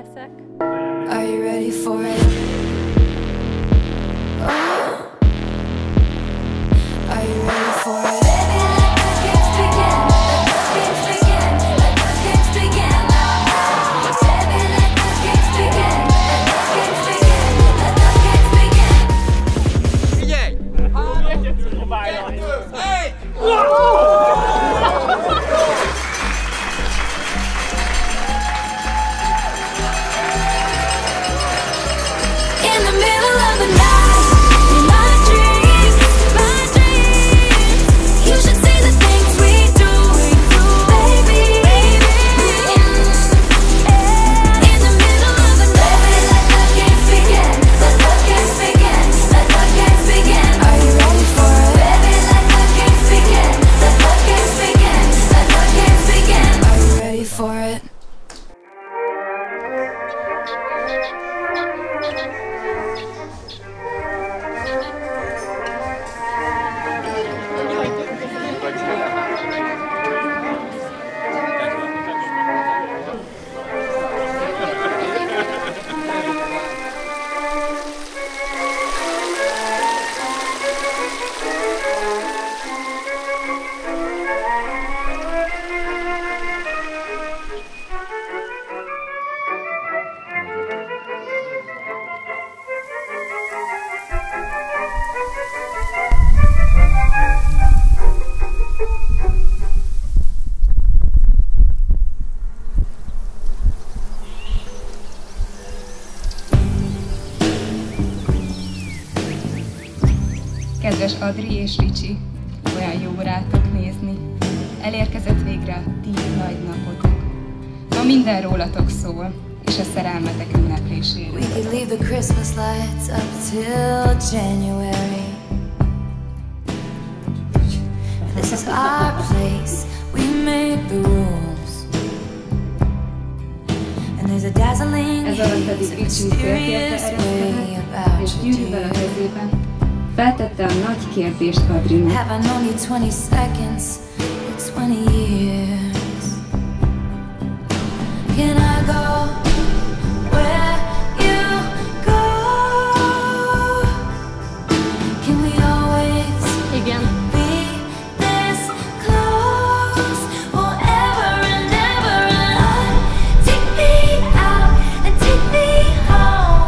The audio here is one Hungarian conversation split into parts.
leszek. Are you ready for it? Oh. Are you ready for it? Baby, let the games begin. Let the games begin. Let the games begin. Baby, let the games begin. Let the games begin. Let the games begin. Figyelj! In the middle of the night, in my dreams, you should see the things we do, baby. In the middle of the night, let the games begin, let the games begin, let the games begin. Are you ready for it? Baby, let the games begin, let the games begin, let the games begin. Are you ready for it? Kedves Adri és Ricsi, olyan jó rátok nézni. Elérkezett végre a ti nagy napotok. Ma minden rólatok szól, és a szerelmetek ünnepléséről. We could leave the Christmas lights up till January. This is our place, we make the rules. And there's a dazzling Ez alatt pedig haze, a Ricsi mysterious way féltérte és about gyűrűvel a you. kezében feltette a nagy kérdést Adrinak. Have I known you 20 seconds or 20 years? Can I go where you go? Can we always Igen. be this close forever and ever? And take me out and take me home.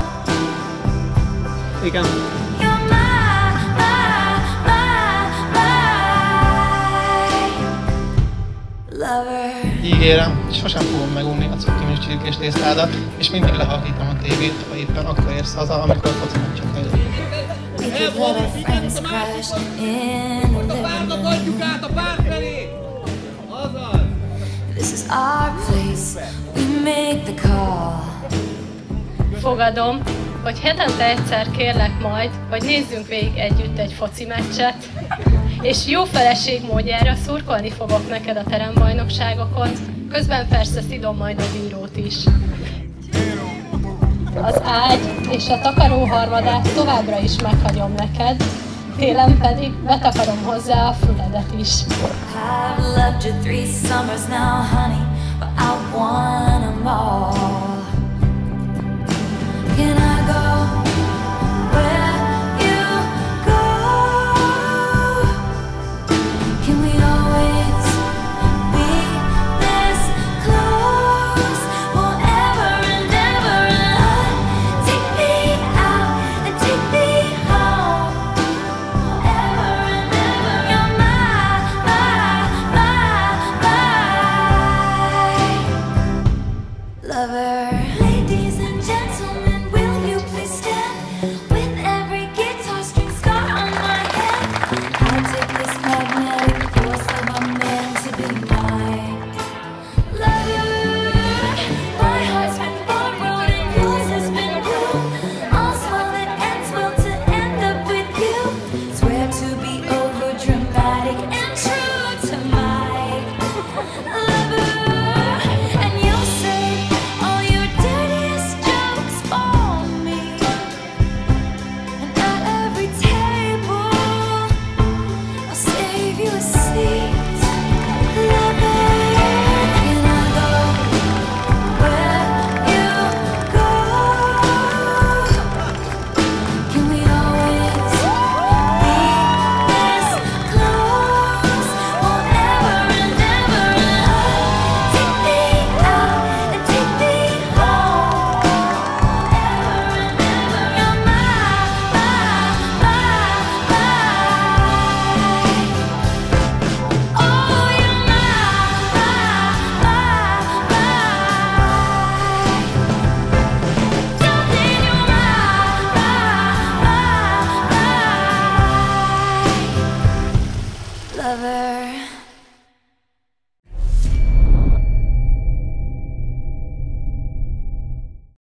Igen. You're my lover. Ígérem, sosem fogom megunni a cukinis csirkés tésztádat, és mindig lehallgatom a tévét, ha éppen akkor érsz haza, amikor foci meccset nézek. We could let our friends crash in the living room. Át a párt felé! Azaz! This is our place, we make the call. Fogadom, hogy hetente egyszer kérlek majd, hogy nézzünk végig együtt egy foci meccset, és jó feleség módjára szurkolni fogok neked a terembajnokságokon, közben persze szidom majd a bírót is. Az ágy és a takaró harmadát továbbra is meghagyom neked, télen pedig betakarom hozzá a füledet is. I've loved you 3 summers now, honey, but I want 'em all. Can I go where you go? Can we always be this close forever and ever? And take me out and take me home forever and ever. You're my lover. lover.